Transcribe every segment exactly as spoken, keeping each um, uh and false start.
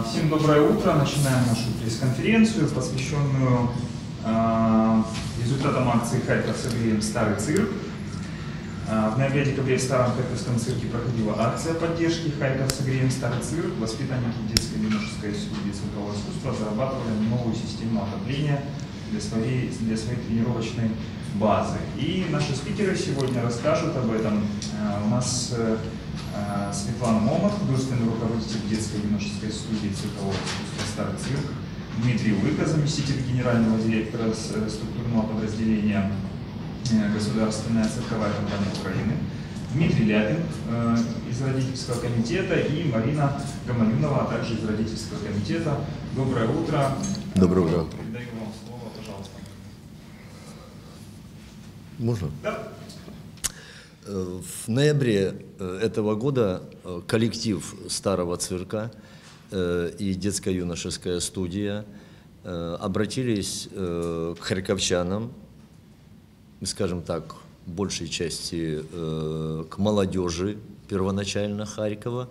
Всем доброе утро. Начинаем нашу пресс-конференцию, посвященную э, результатам акции «Харьков согреем старый цирк». Э, в ноябре-декабре в Старом Харьковском цирке проходила акция поддержки «Харьков согреем старый цирк». Воспитанники детской юношеской студии циркового искусства зарабатывали новую систему отопления для своей, для своей тренировочной базы. И наши спикеры сегодня расскажут об этом. Э, у нас э, Светлана Момот, художественный руководитель детской юношеской студии циркового искусства «Старый цирк», Дмитрий Лыка, заместитель генерального директора структурного подразделения «Государственная цирковая компания Украины», Дмитрий Ляпин из родительского комитета и Марина Гамалюнова, а также из родительского комитета. Доброе утро. Доброе утро. Передаю вам слово, пожалуйста. Можно? Да. В ноябре этого года коллектив Старого цирка и детско-юношеская студия обратились к харьковчанам, скажем так, большей части к молодежи первоначально Харькова,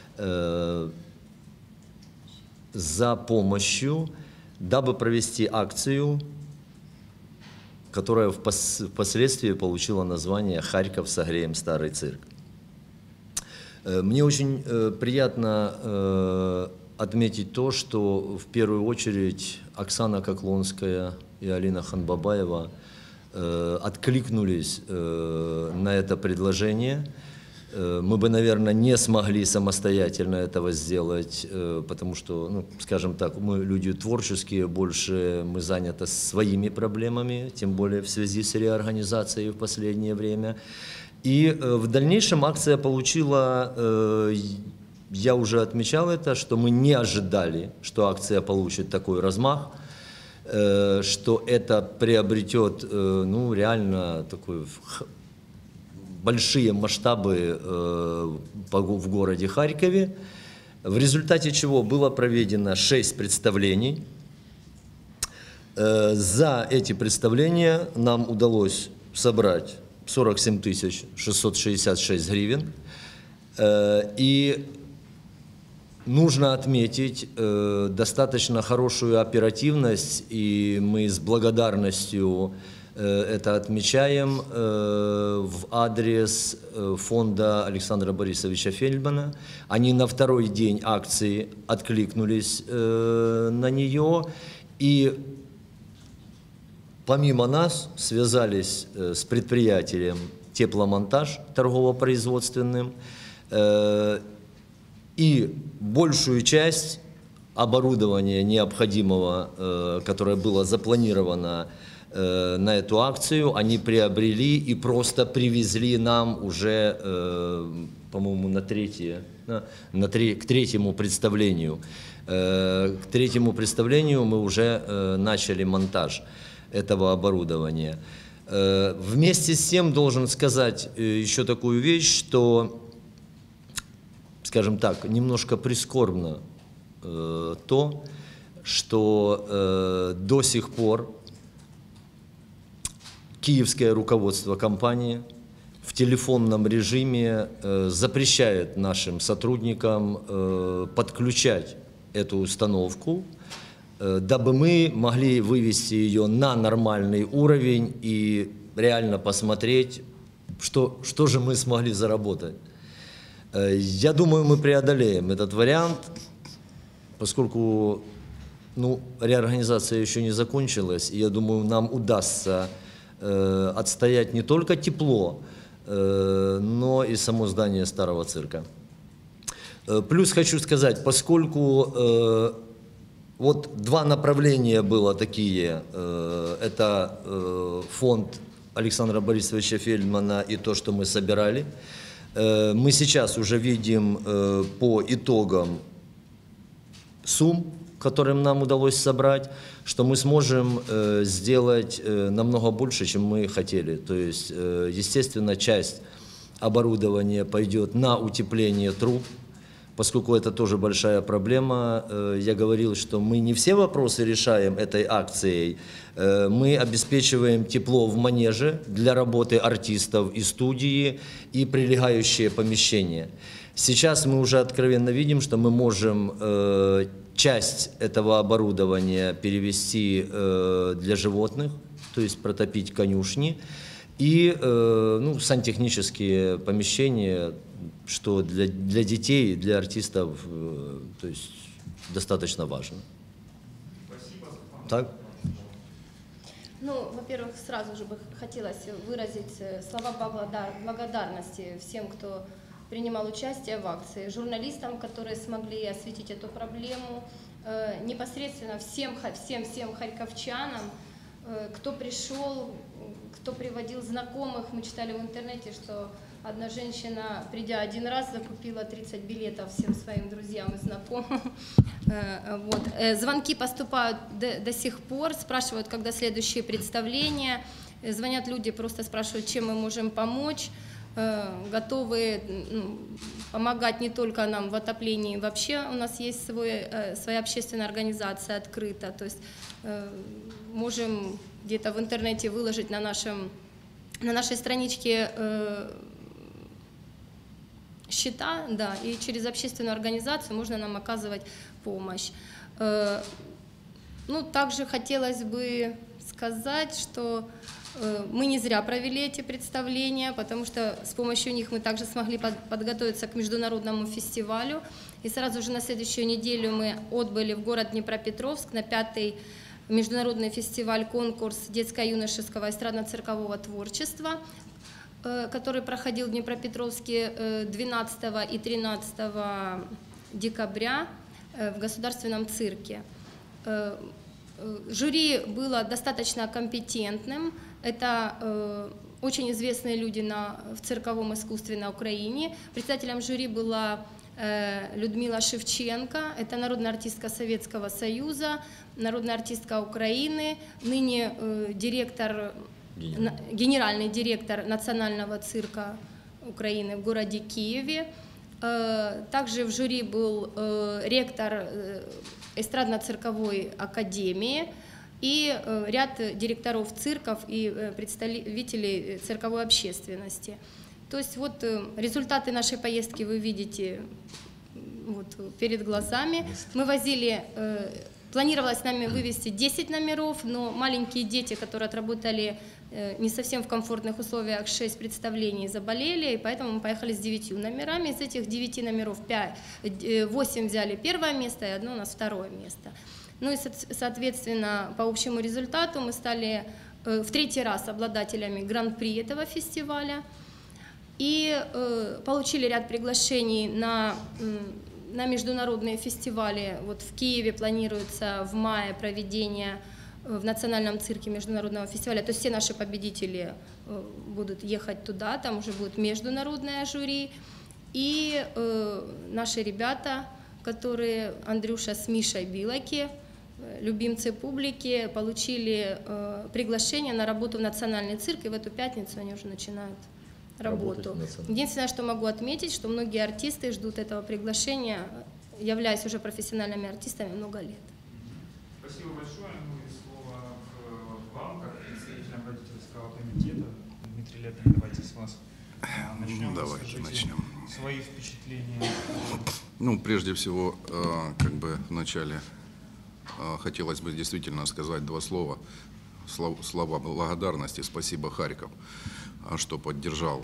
за помощью, дабы провести акцию, которая впоследствии получила название «Харьков согреем старый цирк». Мне очень приятно отметить то, что в первую очередь Оксана Коклонская и Алина Ханбабаева откликнулись на это предложение. Мы бы, наверное, не смогли самостоятельно этого сделать, потому что, ну, скажем так, мы люди творческие, больше мы заняты своими проблемами, тем более в связи с реорганизацией в последнее время. И в дальнейшем акция получила, я уже отмечал это, что мы не ожидали, что акция получит такой размах, что это приобретет, ну, реально такой большие масштабы э, в городе Харькове, в результате чего было проведено шесть представлений. Э, за эти представления нам удалось собрать сорок семь тысяч шестьсот шестьдесят шесть гривен. Э, и нужно отметить э, достаточно хорошую оперативность, и мы с благодарностью это отмечаем в адрес фонда Александра Борисовича Фельдмана. Они на второй день акции откликнулись на нее и помимо нас связались с предприятием «Тепломонтаж» торгово-производственным, и большую часть оборудования необходимого, которое было запланировано на эту акцию, они приобрели и просто привезли нам уже, по-моему, на третье, на тре, к третьему представлению. К третьему представлению мы уже начали монтаж этого оборудования. Вместе с тем должен сказать еще такую вещь, что, скажем так, немножко прискорбно то, что до сих пор киевское руководство компании в телефонном режиме э, запрещает нашим сотрудникам э, подключать эту установку, э, дабы мы могли вывести ее на нормальный уровень и реально посмотреть, что, что же мы смогли заработать. Э, я думаю, мы преодолеем этот вариант, поскольку, ну, реорганизация еще не закончилась, и я думаю, нам удастся отстоять не только тепло, но и само здание Старого цирка. Плюс хочу сказать, поскольку вот два направления было такие, это фонд Александра Борисовича Фельдмана и то, что мы собирали, мы сейчас уже видим по итогам сумм, которым нам удалось собрать, что мы сможем э, сделать э, намного больше, чем мы хотели. То есть, э, естественно, часть оборудования пойдет на утепление труб, поскольку это тоже большая проблема. Э, я говорил, что мы не все вопросы решаем этой акцией. Э, мы обеспечиваем тепло в манеже для работы артистов и студии, и прилегающие помещения. Сейчас мы уже откровенно видим, что мы можем э, часть этого оборудования перевести э, для животных, то есть протопить конюшни, и э, ну, сантехнические помещения, что для, для детей, для артистов э, то есть достаточно важно. Спасибо. Так? Ну, во-первых, сразу же бы хотелось выразить слова благодарности всем, кто принимал участие в акции, журналистам, которые смогли осветить эту проблему, непосредственно всем, всем, всем харьковчанам, кто пришел, кто приводил знакомых. Мы читали в интернете, что одна женщина, придя один раз, закупила тридцать билетов всем своим друзьям и знакомым. Вот. Звонки поступают до, до сих пор, спрашивают, когда следующие представления. Звонят люди, просто спрашивают, чем мы можем помочь. Готовы ну, помогать не только нам в отоплении. Вообще у нас есть свой, своя общественная организация открыта. То есть можем где-то в интернете выложить на, нашем, на нашей страничке счета, да, и через общественную организацию можно нам оказывать помощь. Ну, также хотелось бы сказать, что мы не зря провели эти представления, потому что с помощью них мы также смогли подготовиться к международному фестивалю. И сразу же на следующую неделю мы отбыли в город Днепропетровск на пятый международный фестиваль-конкурс детско-юношеского эстрадно-циркового творчества, который проходил в Днепропетровске двенадцатого и тринадцатого декабря в Государственном цирке. Жюри было достаточно компетентным. Это очень известные люди на, в цирковом искусстве на Украине. Председателем жюри была Людмила Шевченко, это народная артистка Советского Союза, народная артистка Украины, ныне директор, генеральный директор Национального цирка Украины в городе Киеве. Также в жюри был ректор эстрадно-цирковой академии и ряд директоров цирков и представителей цирковой общественности. То есть вот результаты нашей поездки вы видите вот перед глазами. Мы возили, планировалось с нами вывести десять номеров, но маленькие дети, которые отработали не совсем в комфортных условиях шесть представлений, заболели, и поэтому мы поехали с девятью номерами. Из этих девяти номеров пять, восемь взяли первое место и одно у нас второе место. Ну и, соответственно, по общему результату мы стали в третий раз обладателями гран-при этого фестиваля. И э, получили ряд приглашений на, на международные фестивали. Вот в Киеве планируется в мае проведение в Национальном цирке международного фестиваля. То есть все наши победители э, будут ехать туда, там уже будет международное жюри. И э, наши ребята, которые Андрюша с Мишей Билаки, любимцы публики, получили э, приглашение на работу в Национальный цирк, и в эту пятницу они уже начинают работу. Единственное, что могу отметить, что многие артисты ждут этого приглашения, являясь уже профессиональными артистами много лет. Спасибо большое. Ну и слово к вам, как представителям родительского комитета. Дмитрий Лепин, давайте с вас начнем. Давайте Расскажите начнем. Свои впечатления. Ну, прежде всего, как бы вначале хотелось бы действительно сказать два слова. Слова благодарности. Спасибо, Харьков, что поддержал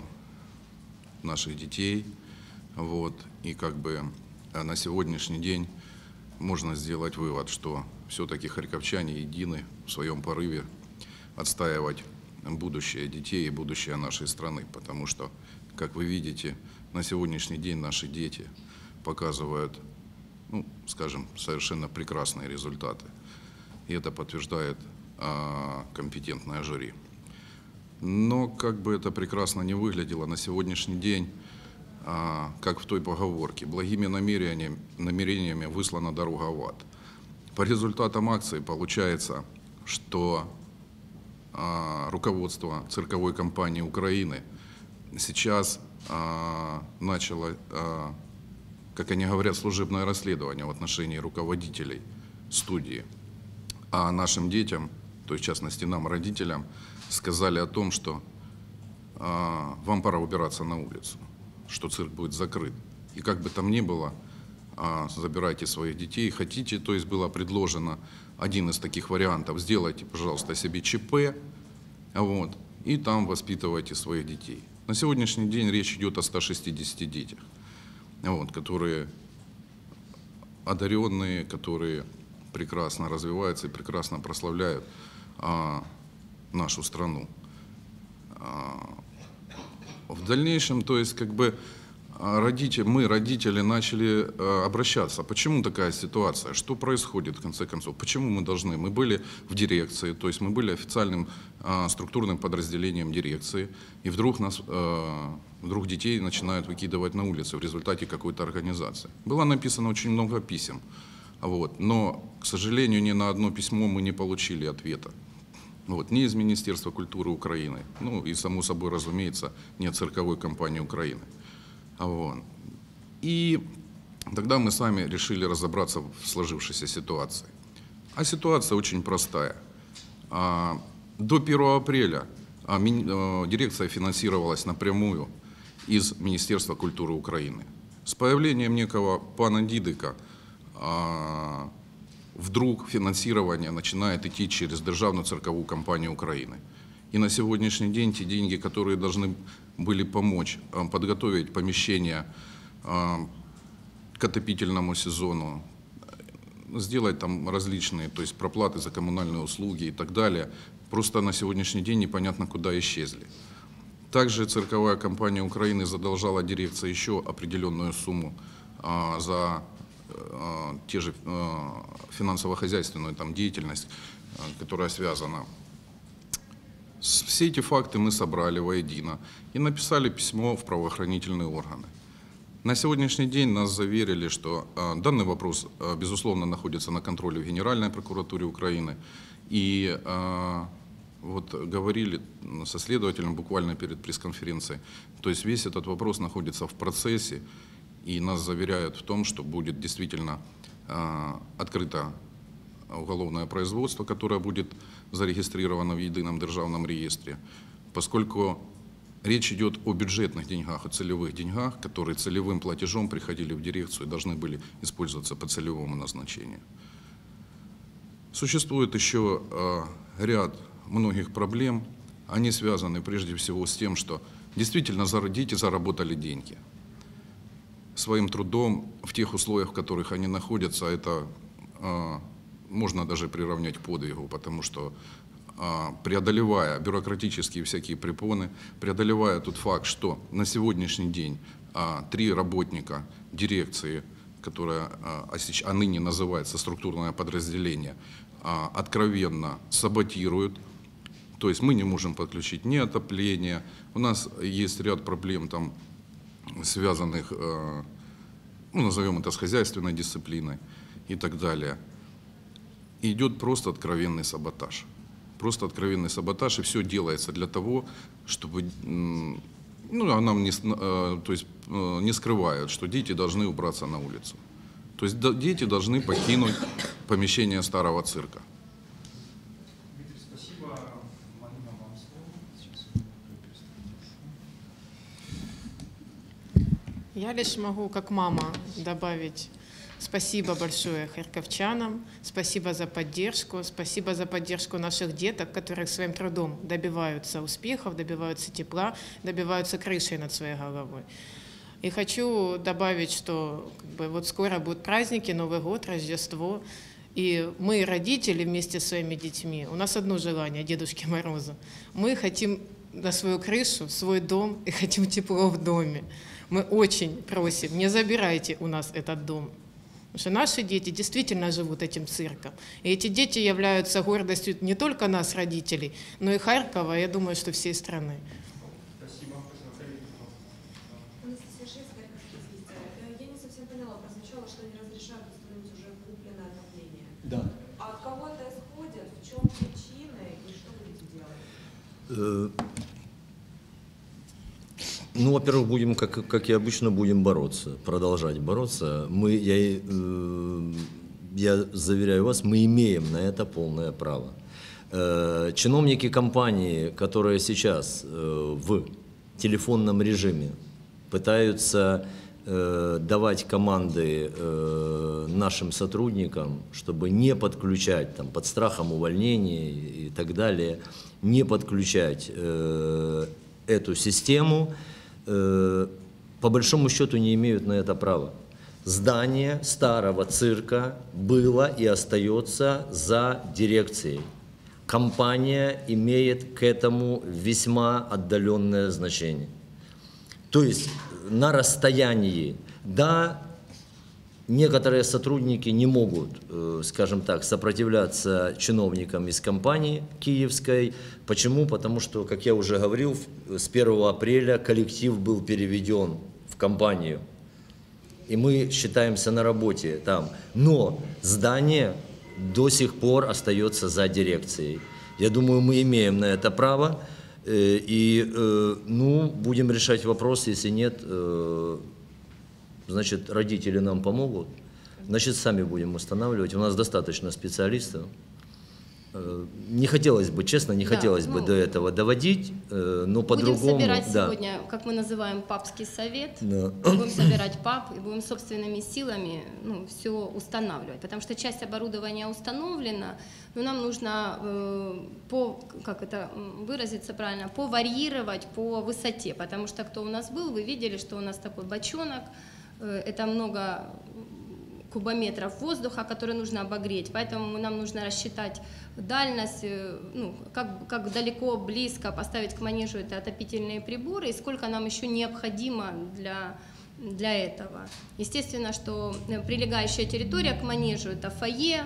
наших детей. Вот. И как бы на сегодняшний день можно сделать вывод, что все-таки харьковчане едины в своем порыве отстаивать будущее детей и будущее нашей страны. Потому что, как вы видите, на сегодняшний день наши дети показывают, ну, скажем, совершенно прекрасные результаты. И это подтверждает а, компетентное жюри. Но как бы это прекрасно не выглядело, на сегодняшний день, а, как в той поговорке, благими намерениями, намерениями выслана дорога в ад. По результатам акции получается, что а, руководство цирковой компании Украины сейчас а, начало, а, как они говорят, служебное расследование в отношении руководителей студии. А нашим детям, то есть в частности нам, родителям, сказали о том, что а, вам пора убираться на улицу, что цирк будет закрыт. и как бы там ни было, забирайте своих детей. Хотите, то есть было предложено один из таких вариантов, сделайте, пожалуйста, себе ЧП, вот, и там воспитывайте своих детей. На сегодняшний день речь идет о ста шестидесяти детях, вот, которые одаренные, которые прекрасно развиваются и прекрасно прославляют а, нашу страну. А, в дальнейшем, то есть, как бы, родители, мы, родители, начали а, обращаться. Почему такая ситуация? Что происходит, в конце концов? Почему мы должны? Мы были в дирекции, то есть мы были официальным а, структурным подразделением дирекции, и вдруг, нас, а, вдруг детей начинают выкидывать на улицу в результате какой-то организации. Было написано очень много писем, вот, но, к сожалению, ни на одно письмо мы не получили ответа. Вот, ни из Министерства культуры Украины, ну и, само собой, разумеется, не от цирковой компании Украины. Вот. И тогда мы сами решили разобраться в сложившейся ситуации. А ситуация очень простая. До первого апреля дирекция финансировалась напрямую из Министерства культуры Украины. С появлением некого пана Дидика вдруг финансирование начинает идти через Державную цирковую компанию Украины. И на сегодняшний день те деньги, которые должны были помочь подготовить помещение к отопительному сезону, сделать там различные, то есть проплаты за коммунальные услуги и так далее, просто на сегодняшний день непонятно куда исчезли. Также цирковая компания Украины задолжала дирекции еще определенную сумму за те же финансово-хозяйственную там деятельность, которая связана. Все эти факты мы собрали воедино и написали письмо в правоохранительные органы. На сегодняшний день нас заверили, что данный вопрос, безусловно, находится на контроле в Генеральной прокуратуре Украины. И вот говорили со следователем буквально перед пресс-конференцией, то есть весь этот вопрос находится в процессе, и нас заверяют в том, что будет действительно э, открыто уголовное производство, которое будет зарегистрировано в едином державном реестре, поскольку речь идет о бюджетных деньгах, о целевых деньгах, которые целевым платежом приходили в дирекцию и должны были использоваться по целевому назначению. Существует еще э, ряд многих проблем. Они связаны прежде всего с тем, что действительно дети заработали деньги. Своим трудом в тех условиях, в которых они находятся, это э, можно даже приравнять к подвигу, потому что э, преодолевая бюрократические всякие препоны, преодолевая тот факт, что на сегодняшний день э, три работника дирекции, которая э, а ныне называется структурное подразделение, э, откровенно саботируют. То есть мы не можем подключить ни отопление, у нас есть ряд проблем там, связанных, ну, назовем это, с хозяйственной дисциплиной и так далее. И идет просто откровенный саботаж. Просто откровенный саботаж, и все делается для того, чтобы, ну, а нам не, то есть, не скрывают, что дети должны убраться на улицу. То есть дети должны покинуть помещение старого цирка. Я лишь могу, как мама, добавить спасибо большое харьковчанам, спасибо за поддержку, спасибо за поддержку наших деток, которые своим трудом добиваются успехов, добиваются тепла, добиваются крыши над своей головой. И хочу добавить, что как бы, вот скоро будут праздники, Новый год, Рождество, и мы, родители, вместе с своими детьми, у нас одно желание, Дедушки Мороза. Мы хотим на свою крышу, свой дом и хотим тепло в доме. Мы очень просим, не забирайте у нас этот дом. Потому что наши дети действительно живут этим цирком. И эти дети являются гордостью не только нас, родителей, но и Харькова, я думаю, что всей страны. Спасибо. Анастасия Швец, Харьковские известия. Я не совсем поняла, прозвучало, что они разрешают установить уже купленное отопление. Да. А от кого это исходит? В чем причины и что будете делать? Ну, во-первых, будем, как, как и обычно, будем бороться, продолжать бороться. Мы, я, э, я заверяю вас, мы имеем на это полное право. Э, чиновники компании, которые сейчас э, в телефонном режиме пытаются э, давать команды э, нашим сотрудникам, чтобы не подключать там, под страхом увольнения и так далее, не подключать э, эту систему, э, по большому счету не имеют на это права. Здание старого цирка было и остается за дирекцией. Компания имеет к этому весьма отдаленное значение. То есть на расстоянии, да, некоторые сотрудники не могут, скажем так, сопротивляться чиновникам из компании киевской. Почему? Потому что, как я уже говорил, с первого апреля коллектив был переведен в компанию. И мы считаемся на работе там. Но здание до сих пор остается за дирекцией. Я думаю, мы имеем на это право. И, ну, будем решать вопрос. Если нет, значит, родители нам помогут. Значит, сами будем устанавливать. У нас достаточно специалистов. Не хотелось бы, честно, не да, хотелось ну, бы до этого доводить, но по-другому. Будем собирать да. сегодня, как мы называем, папский совет. Да. Будем собирать пап и будем собственными силами ну, все устанавливать. Потому что часть оборудования установлена, но нам нужно э, по, как это выразиться правильно, поварьировать по высоте. Потому что кто у нас был, вы видели, что у нас такой бочонок, э, это много кубометров воздуха, который нужно обогреть, поэтому нам нужно рассчитать дальность, ну, как, как далеко, близко поставить к манежу это отопительные приборы и сколько нам еще необходимо для, для этого. Естественно, что прилегающая территория к манежу это фойе,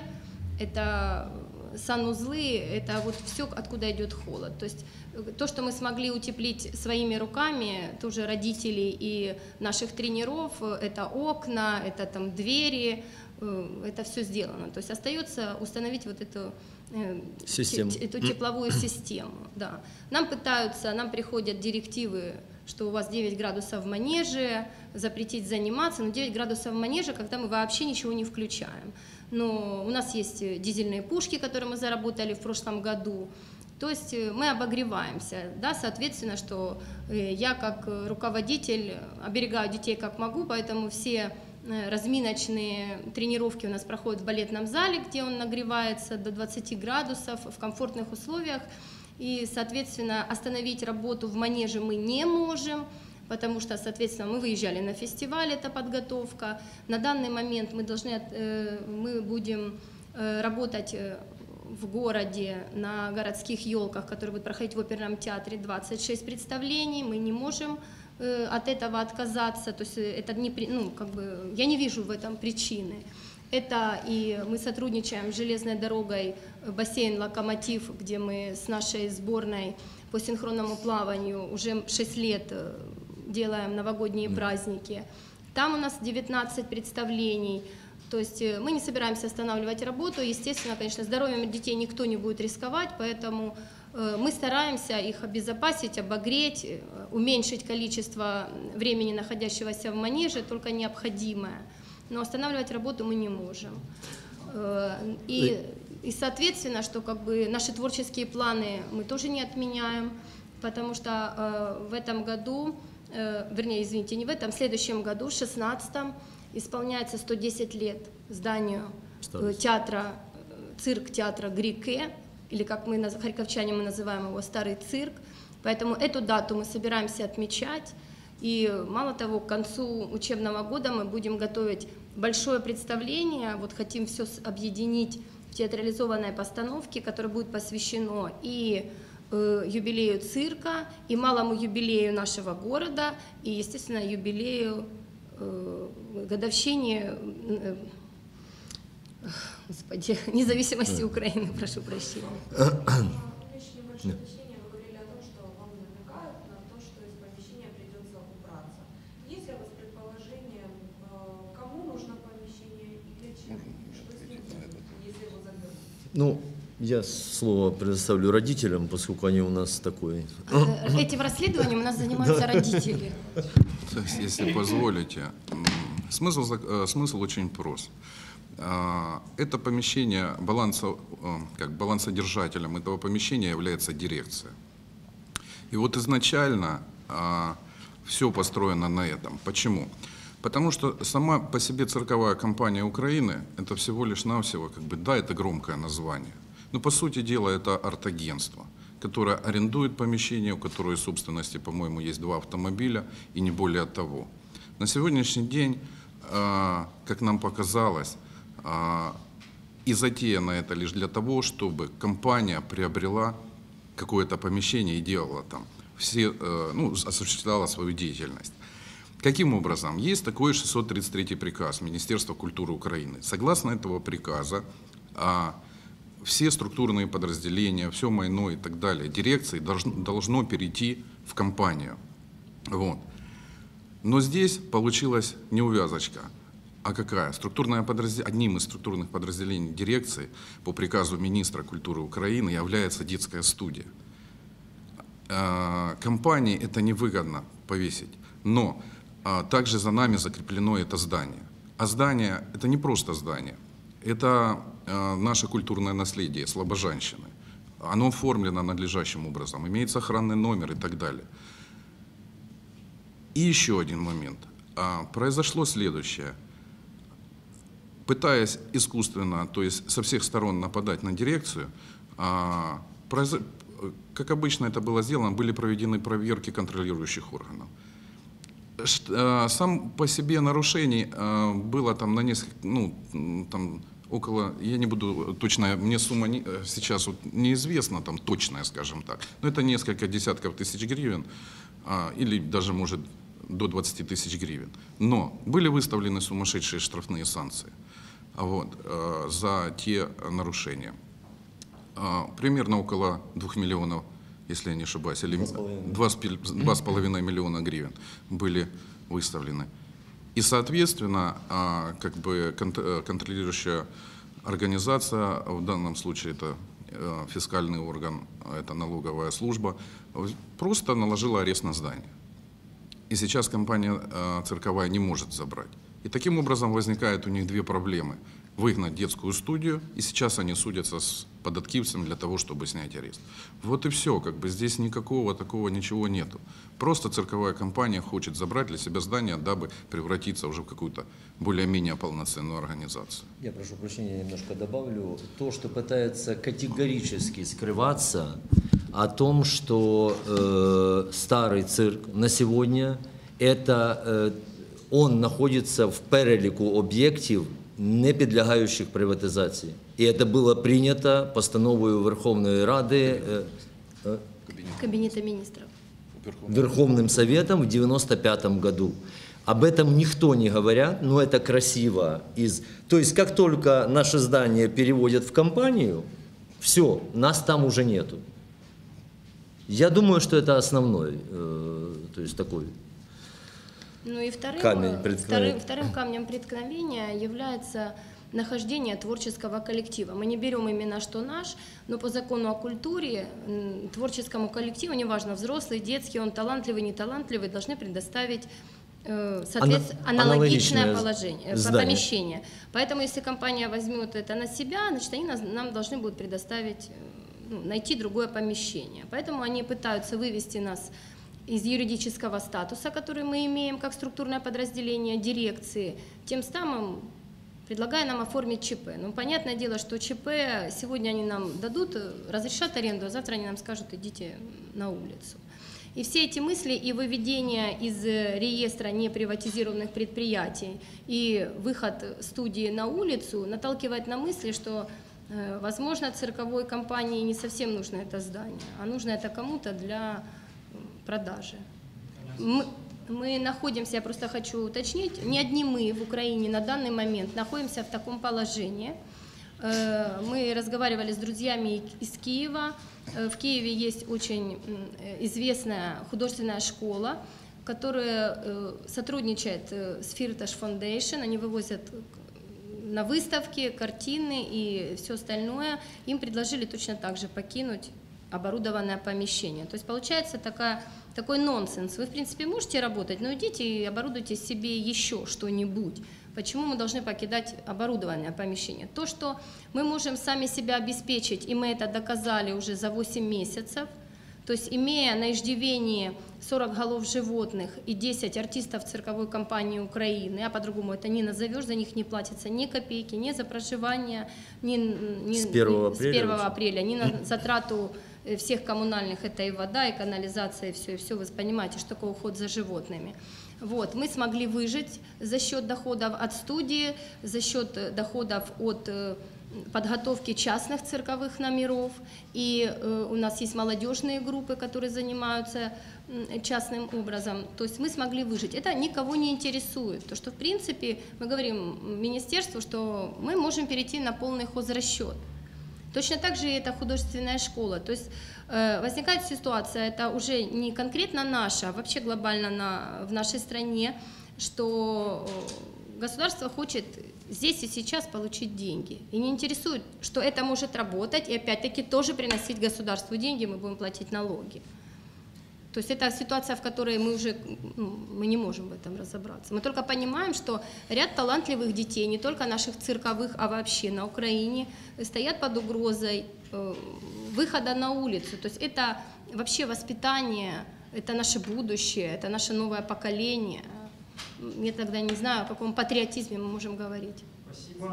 это санузлы, это вот все, откуда идет холод. То есть то, что мы смогли утеплить своими руками, тоже родителей и наших тренеров, это окна, это там двери, это все сделано. То есть остается установить вот эту, систему. эту тепловую систему. Да. Нам пытаются, нам приходят директивы, что у вас девять градусов в манеже, запретить заниматься, но девять градусов в манеже, когда мы вообще ничего не включаем. Но у нас есть дизельные пушки, которые мы заработали в прошлом году. То есть мы обогреваемся, да, соответственно, что я как руководитель оберегаю детей как могу, поэтому все разминочные тренировки у нас проходят в балетном зале, где он нагревается до двадцати градусов в комфортных условиях. И, соответственно, остановить работу в манеже мы не можем, потому что, соответственно, мы выезжали на фестиваль, это подготовка. На данный момент мы, должны, мы будем работать в городе на городских елках, которые будут проходить в оперном театре, двадцать шесть представлений. Мы не можем от этого отказаться, то есть это не, ну, как бы, я не вижу в этом причины. Это и мы сотрудничаем с железной дорогой, бассейн «Локомотив», где мы с нашей сборной по синхронному плаванию уже шесть лет делаем новогодние mm. праздники. Там у нас девятнадцать представлений. То есть мы не собираемся останавливать работу. Естественно, конечно, здоровьем детей никто не будет рисковать, поэтому мы стараемся их обезопасить, обогреть, уменьшить количество времени, находящегося в манеже, только необходимое. Но останавливать работу мы не можем. И, и соответственно, что как бы наши творческие планы мы тоже не отменяем, потому что в этом году, вернее, извините, не в этом, в следующем году, в шестнадцатом, исполняется сто десять лет зданию Старый. театра, цирк театра Грике, или как мы, харьковчане, мы называем его Старый цирк. Поэтому эту дату мы собираемся отмечать. И мало того, к концу учебного года мы будем готовить большое представление. Вот хотим все объединить в театрализованной постановке, которое будет посвящено и э, юбилею цирка, и малому юбилею нашего города, и, естественно, юбилею э, годовщине э, Господи, независимости Украины, прошу прощения. Ну, я слово предоставлю родителям, поскольку они у нас такой... Этим расследованием у нас занимаются родители. То есть, если позволите, смысл, смысл очень прост. Это помещение, баланса, как балансодержателем этого помещения является дирекция. И вот изначально все построено на этом. Почему? Потому что сама по себе цирковая компания Украины – это всего лишь навсего, как бы, да, это громкое название. Но по сути дела это арт-агентство, которое арендует помещение, у которой в собственности, по-моему, есть два автомобиля и не более того. На сегодняшний день, как нам показалось, и затеяно это лишь для того, чтобы компания приобрела какое-то помещение и делала там, все, ну, осуществляла свою деятельность. Каким образом? Есть такой шестьсот тридцать третий приказ Министерства культуры Украины. Согласно этого приказа, все структурные подразделения, все майно и так далее, дирекции должно, должно перейти в компанию. Вот. Но здесь получилась неувязочка. А какая? Структурное подразделение, одним из структурных подразделений дирекции по приказу министра культуры Украины является детская студия. Компании это невыгодно повесить, но также за нами закреплено это здание. А здание это не просто здание, это наше культурное наследие Слобожанщины. Оно оформлено надлежащим образом, имеется охранный номер и так далее. И еще один момент. Произошло следующее. Пытаясь искусственно, то есть со всех сторон нападать на дирекцию, как обычно это было сделано, были проведены проверки контролирующих органов. Сам по себе нарушений было там на несколько, ну, там около, я не буду точно, мне сумма не, сейчас вот неизвестна, там точная, скажем так, но это несколько десятков тысяч гривен, или даже, может, до двадцати тысяч гривен. Но были выставлены сумасшедшие штрафные санкции вот, за те нарушения. Примерно около двух миллионов, если я не ошибаюсь, или два с половиной миллиона гривен были выставлены. И, соответственно, как бы контролирующая организация, в данном случае это фискальный орган, это налоговая служба, просто наложила арест на здание. И сейчас компания цирковая не может забрать. И таким образом возникают у них две проблемы. Выгнать детскую студию, и сейчас они судятся с податкивцем для того, чтобы снять арест. Вот и все, как бы здесь никакого такого ничего нету. Просто цирковая компания хочет забрать для себя здание, дабы превратиться уже в какую-то более-менее полноценную организацию. Я прошу прощения, немножко добавлю. То, что пытается категорически скрываться о том, что э, старый цирк на сегодня, это э, он находится в переліку об'єктів, не підлягаючих приватизації. І це було прийнято постановою Верховної Ради, э, Кабинета министров. Верховным Советом в девяносто пятом году. Об этом никто не говорит, но это красиво. Из... То есть, как только наше здание переводят в компанию, все, нас там уже нету. Я думаю, что это основной, э, то есть такой Ну и вторым, камень вторым, вторым камнем преткновения является нахождение творческого коллектива. Мы не берем именно что наш, но по закону о культуре творческому коллективу, неважно, взрослый, детский, он талантливый, неталантливый, должны предоставить э, соответственно, аналогичное положение, здание. помещение. Поэтому если компания возьмет это на себя, значит, они нас, нам должны будут предоставить, ну, найти другое помещение. Поэтому они пытаются вывести нас из юридического статуса, который мы имеем как структурное подразделение дирекции, тем самым предлагая нам оформить ЧП. Ну, понятное дело, что ЧП сегодня они нам дадут, разрешат аренду, а завтра они нам скажут, идите на улицу. И все эти мысли и выведение из реестра неприватизированных предприятий и выход студии на улицу наталкивает на мысли, что, возможно, цирковой компании не совсем нужно это здание, а нужно это кому-то для продажи. Мы, мы находимся, я просто хочу уточнить, не одни мы в Украине на данный момент находимся в таком положении. Мы разговаривали с друзьями из Киева. В Киеве есть очень известная художественная школа, которая сотрудничает с Firtash Foundation. Они вывозят на выставки картины и все остальное. Им предложили точно так же покинуть оборудованное помещение. То есть получается такая, такой нонсенс. Вы, в принципе, можете работать, но идите и оборудуйте себе еще что-нибудь. Почему мы должны покидать оборудованное помещение? То, что мы можем сами себя обеспечить, и мы это доказали уже за восемь месяцев, То есть, имея на иждивении сорок голов животных и десять артистов цирковой компании Украины, а по-другому это не назовешь, за них не платится ни копейки, ни за проживание, ни, ни С первого ни, апреля, с первого апреля, ни на затрату всех коммунальных, это и вода, и канализация, и все, и все, вы понимаете, что такое уход за животными. Вот, мы смогли выжить за счет доходов от студии, за счет доходов от подготовки частных цирковых номеров, и э, у нас есть молодежные группы, которые занимаются э, частным образом, то есть мы смогли выжить. Это никого не интересует, то что в принципе мы говорим министерству, что мы можем перейти на полный хозрасчет. Точно так же и это художественная школа, то есть э, возникает ситуация, это уже не конкретно наша, а вообще глобально на, в нашей стране, что государство хочет здесь и сейчас получить деньги. И не интересует, что это может работать и опять-таки тоже приносить государству деньги, мы будем платить налоги. То есть это ситуация, в которой мы уже ну, мы не можем в этом разобраться. Мы только понимаем, что ряд талантливых детей, не только наших цирковых, а вообще на Украине, стоят под угрозой э, выхода на улицу. То есть это вообще воспитание, это наше будущее, это наше новое поколение. Я тогда не знаю, о каком патриотизме мы можем говорить. Спасибо.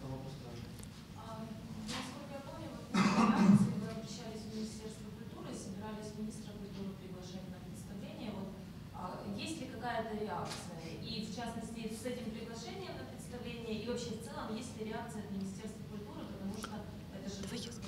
Насколько я помню, вот в акции вы обращались в Министерство культуры, собирались министра культуры приглашать на представление. Вот, а, есть ли какая-то реакция? И в частности, с этим приглашением на представление, и вообще в целом, есть ли реакция от Министерства культуры, потому что это же...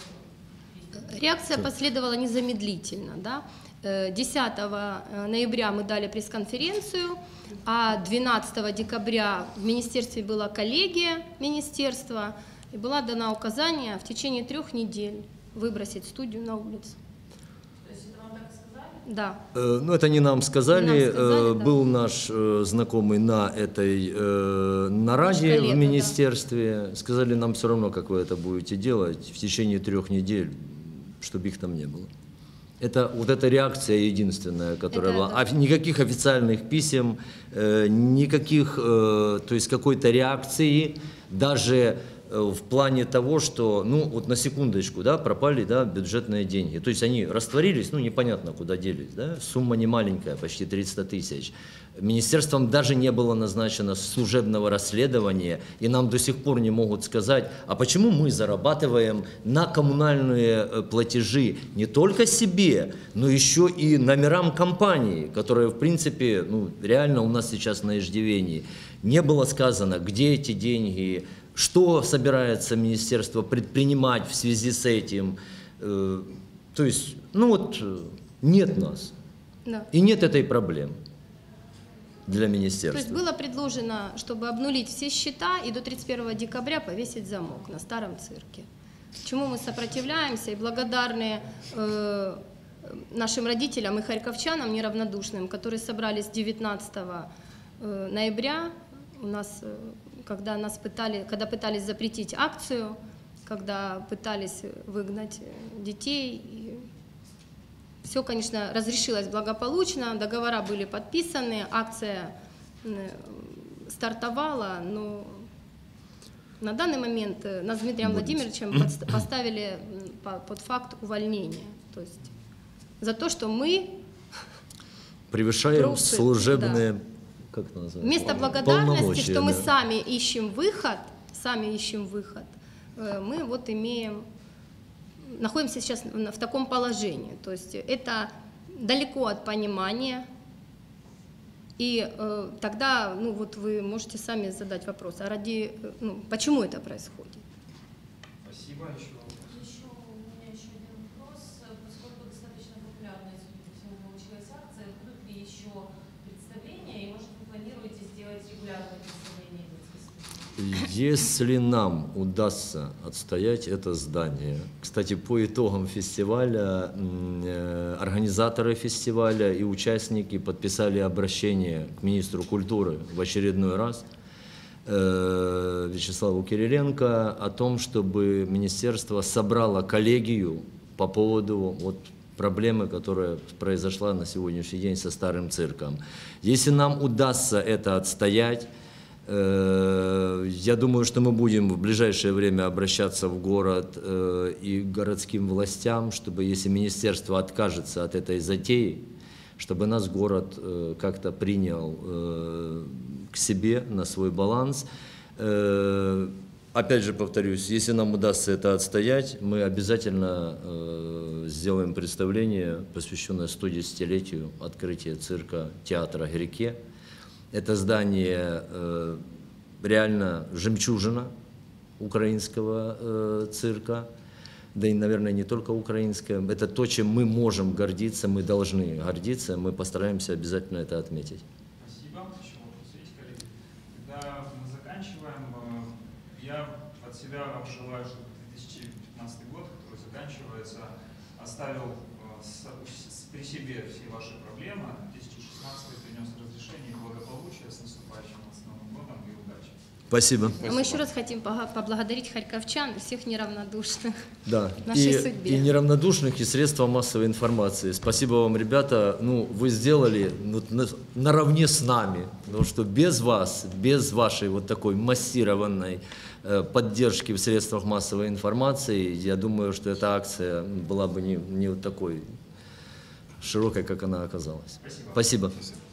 Реакция последовала незамедлительно. Да? десятого ноября мы дали пресс-конференцию, а двенадцатого декабря в министерстве была коллегия министерства, и была дана указание в течение трех недель выбросить студию на улицу. То есть это вам так и сказали? Да. Э, ну, это не нам сказали. Не нам сказали, Э, да. Был наш э, знакомый на этой э, нараде коллега, в министерстве. Сказали, нам все равно, как вы это будете делать в течение трех недель, чтобы их там не было. Это вот эта реакция единственная, которая Это, была. да. А никаких официальных писем, э, никаких, э, то есть какой-то реакции, даже э, в плане того, что, ну вот на секундочку, да, пропали, да, бюджетные деньги. То есть они растворились, ну непонятно куда делись, да, сумма не маленькая, почти триста тысяч. Министерством даже не было назначено служебного расследования, и нам до сих пор не могут сказать, а почему мы зарабатываем на коммунальные платежи не только себе, но еще и номерам компании, которые, в принципе, ну, реально у нас сейчас на иждивении. Не было сказано, где эти деньги, что собирается министерство предпринимать в связи с этим. То есть, ну вот, нет нас, Да. и нет этой проблемы для То министерства. есть было предложено, чтобы обнулить все счета и до тридцать первого декабря повесить замок на старом цирке. Чему мы сопротивляемся и благодарны э, нашим родителям и харьковчанам неравнодушным, которые собрались девятнадцатого ноября, у нас, э, когда, нас пытали, когда пытались запретить акцию, когда пытались выгнать детей. И все, конечно, разрешилось благополучно, договора были подписаны, акция стартовала, но на данный момент нас с Дмитрием Владимировичем поставили под факт увольнения. То есть за то, что мы превышаем Трусы, служебные, да. как это называется? вместо благодарности, Полномочия, что мы да. сами ищем выход, сами ищем выход, мы вот имеем, находимся сейчас в таком положении. То есть это далеко от понимания. И э, тогда, ну вот вы можете сами задать вопрос, а ради, ну, почему это происходит? Спасибо. Еще Еще у меня еще один вопрос. Поскольку достаточно популярной, судя по всему, получилась акция, будут ли еще представления, и, может, вы планируете сделать регулярное представление детской студии? Если нам удастся отстоять это здание, кстати, по итогам фестиваля, э, организаторы фестиваля и участники подписали обращение к министру культуры в очередной раз, э, Вячеславу Кириленко, о том, чтобы министерство собрало коллегию по поводу вот, проблемы, которая произошла на сегодняшний день со старым цирком. Если нам удастся это отстоять, Э, Я думаю, что мы будем в ближайшее время обращаться в город э, и к городским властям, чтобы, если министерство откажется от этой затеи, чтобы нас город э, как-то принял э, к себе на свой баланс. Э, Опять же повторюсь, если нам удастся это отстоять, мы обязательно э, сделаем представление, посвященное стодесятилетию открытия цирка театра Греке. Это здание э, реально жемчужина украинского э, цирка, да и, наверное, не только украинского. Это то, чем мы можем гордиться, мы должны гордиться, мы постараемся обязательно это отметить. Спасибо. Еще вопрос есть, коллеги? Когда мы заканчиваем, э, я от себя вам желаю, чтобы две тысячи пятнадцатый год, который заканчивается, оставил э, с- с- при себе все ваши проблемы, а две тысячи шестнадцатый принес разрешение и благополучие. С наступающим вас Новым годом и удачи. Спасибо. А мы еще раз хотим пога- поблагодарить харьковчан и всех неравнодушных. Да, Нашей и, судьбе. и неравнодушных, и средства массовой информации. Спасибо вам, ребята. Ну, вы сделали ну, на- наравне с нами, потому что без вас, без вашей вот такой массированной э, поддержки в средствах массовой информации, я думаю, что эта акция была бы не, не вот такой широкой, как она оказалась. Спасибо. Спасибо. Спасибо.